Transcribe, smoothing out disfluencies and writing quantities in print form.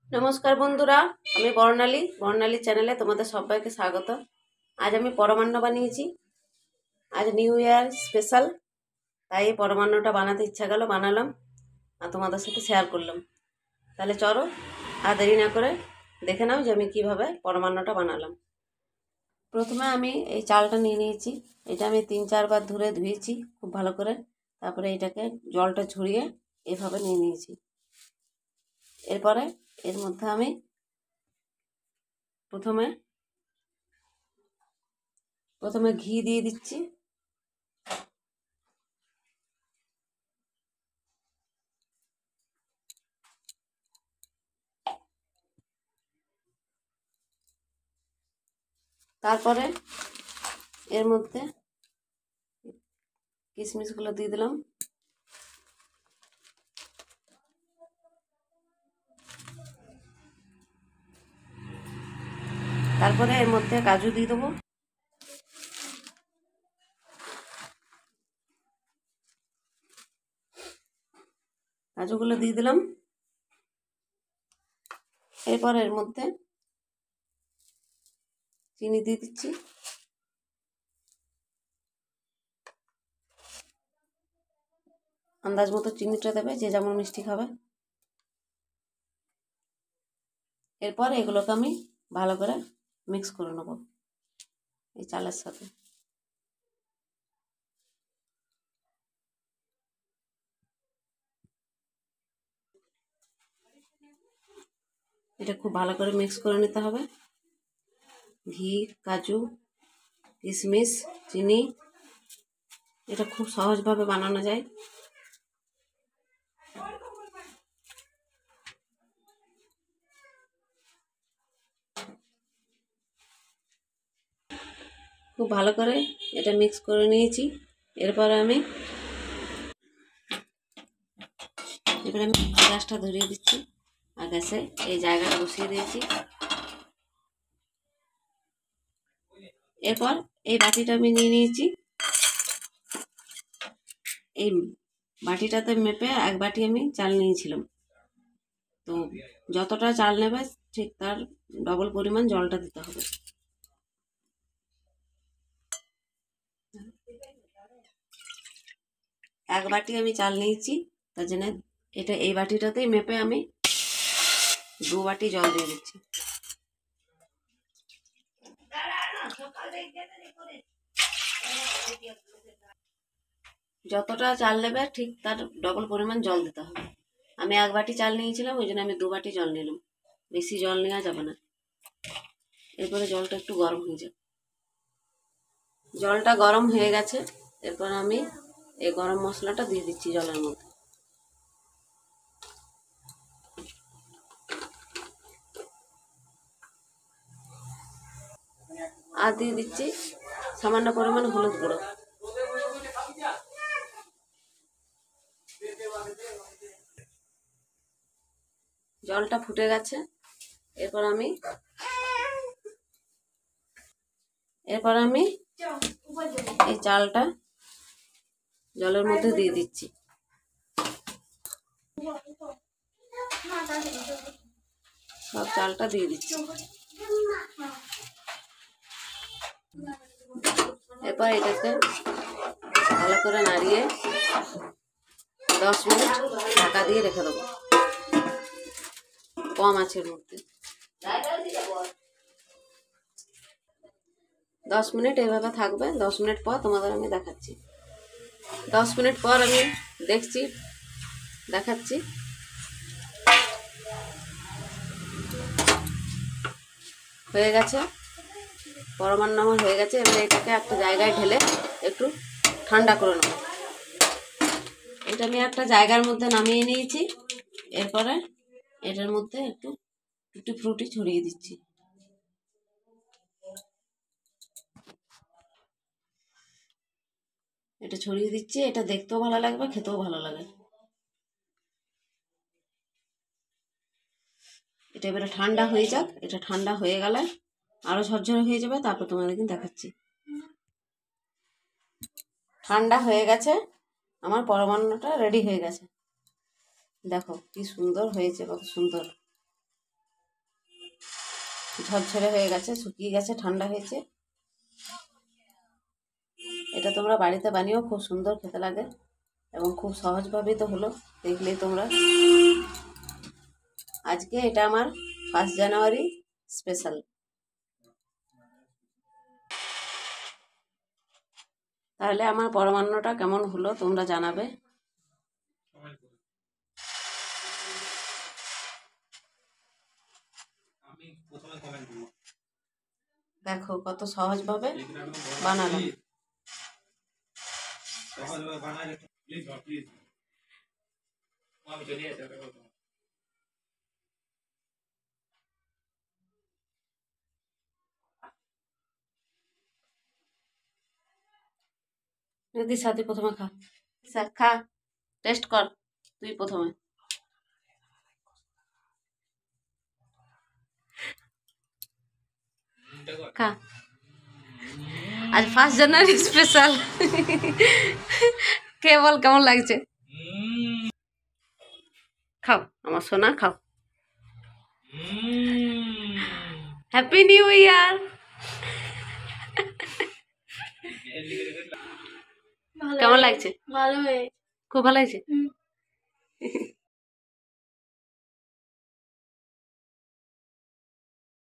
নমস্কার বন্ধুরা, আমি বর্ণালী চ্যানেলে তোমাদের সবাইকে স্বাগত। আজ আমি পরমান্ন বানিয়েছি। আজ নিউ ইয়ার স্পেশাল, তাই এই পরমান্নটা বানাতে ইচ্ছা গেল, বানালাম আর তোমাদের সাথে শেয়ার করলাম। তাহলে চলো আর দেরি না করে দেখে নাও যে আমি কীভাবে পরমান্নটা বানালাম। প্রথমে আমি এই চালটা নিয়ে নিয়েছি। এটা আমি 3-4 বার ধরে ধুয়েছি খুব ভালো করে। তারপরে এটাকে জলটা ঝরিয়ে এভাবে নিয়ে নিয়েছি। এরপরে এর মধ্যে আমি প্রথমে ঘি দিয়ে দিচ্ছি। তারপরে এর মধ্যে কিশমিশগুলো দিয়ে দিলাম। তারপরে এর মধ্যে কাজু দিয়ে দেবো। কাজুগুলো দিয়ে দিলাম। এরপর এর মধ্যে চিনি দিয়ে দিচ্ছি। আন্দাজ মতো চিনিটা দেবে, যে যেমন মিষ্টি খাবে। এরপর এগুলোকে আমি ভালো করে মিক্স করে নেব এই চালের সাথে। এটা খুব ভালো করে মিক্স করে নিতে হবে। ঘি, কাজু, কিশমিশ, চিনি, এটা খুব সহজভাবে বানানো যায়। খুব ভালো করে এটা মিক্স করে নিয়েছি। এরপরে আমি গ্যাসটা ধরিয়ে দিচ্ছি আর গ্যাসে এই জায়গাটা বসিয়ে দিয়েছি। এরপর এই বাটিটা আমি নিয়ে নিয়েছি। এই বাটিটাতে মেপে 1 বাটি আমি চাল নিয়েছিলাম। তো যতটা চাল নেবে ঠিক তার ডবল পরিমাণ জলটা দিতে হবে। এক বাটি আমি চাল নিয়েছি, তার জন্য এটা এই বাটিটাতেই মেপে আমি 2 বাটি জল দিয়ে দিচ্ছি। যতটা চাল নেবে ঠিক তার ডবল পরিমাণ জল দিতে হবে। আমি 1 বাটি চাল নিয়েছিলাম, ওই জন্য আমি 2 বাটি জল নিলাম। বেশি জল নেওয়া যাবে না। এরপরে জলটা একটু গরম হয়ে যাবে। জলটা গরম হয়ে গেছে। এরপর আমি এই গরম মশলাটা দিয়ে দিচ্ছি জলের মধ্যে। আর দিয়ে দিচ্ছি সামান্য পরিমাণ হলুদ গুঁড়ো। জলটা ফুটে গেছে। এরপর আমি এই চালটা জলের মধ্যে দিয়ে দিচ্ছি। সব চালটা দিয়ে দিচ্ছি। এরপর এটাকে ভালো করে নাড়িয়ে 10 মিনিট ঢাকা দিয়ে রেখে দেবো কম আঁচের মধ্যে। 10 মিনিট এইভাবে থাকবে। 10 মিনিট পর তোমাদের আমি দেখাচ্ছি। 10 মিনিট পর আমি দেখাচ্ছি। হয়ে গেছে, পরমান্ন আমার হয়ে গেছে। এবার এটাকে একটা জায়গায় ঢেলে একটু ঠান্ডা করে নেব। এটা আমি একটা জায়গার মধ্যে নামিয়ে নিয়েছি। এরপরে এটার মধ্যে একটু টুটি ফ্রুটি ছড়িয়ে দিচ্ছি। এটা ছড়িয়ে দিচ্ছি। এটা দেখতেও ভালো লাগবে, খেতেও ভালো লাগে। এটা এবারে ঠান্ডা হয়ে যাক। এটা ঠান্ডা হয়ে গেলে আরো ঝরঝরে হয়ে যাবে। তারপর তোমাদের কিন্তু দেখাচ্ছি। ঠান্ডা হয়ে গেছে, আমার পরমান্নটা রেডি হয়ে গেছে। দেখো কি সুন্দর হয়েছে, কত সুন্দর। ঝরঝরে হয়ে গেছে, শুকিয়ে গেছে, ঠান্ডা হয়েছে। এটা তোমরা বাড়িতে বানিয়েও খুব সুন্দর খেতে লাগে এবং খুব সহজভাবেই তো হলো, দেখলেই তোমরা। আজকে এটা আমার 1 জানুয়ারি স্পেশাল। তাহলে আমার পরমান্নটা কেমন হলো তোমরা জানাবে। দেখো কত সহজভাবে বানালাম। যদি সাথে প্রথমে খা, খা, টেস্ট কর তুই প্রথমে। খা, আজ 1 জানুয়ারি স্পেশাল। কে বল কেমন লাগছে? খাও আমার সোনা, খাও। Happy new year. কেমন লাগছে? ভালো হয়েছে, খুব ভালো হয়েছে।